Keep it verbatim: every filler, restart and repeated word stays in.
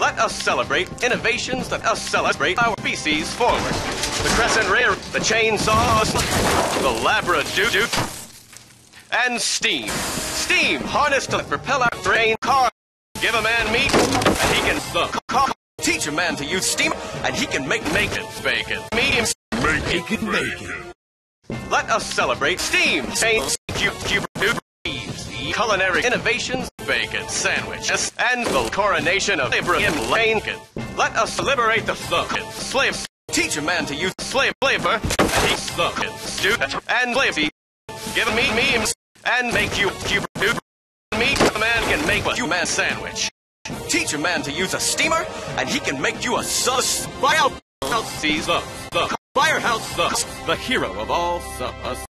Let us celebrate innovations that us celebrate our species forward. The crescent wreer, the chainsaw, the labradoodoo, and steam. Steam harnessed to propel our train car. Give a man meat, and he can the car. Teach a man to use steam, and he can make Makin Bacon. Medium Makin Bacon. Let us celebrate steam. Chains, cube, cube, culinary innovations, bacon sandwiches, and the coronation of liberate in Lincoln. Let us liberate the fuckin slaves. Teach a man to use slave flavor, and he's fuckin stew and lazy. Give me memes and make you cube meat. A man can make a human sandwich. Teach a man to use a steamer, and he can make you a sus. Firehouse sees the the Firehouse the the hero of all sus.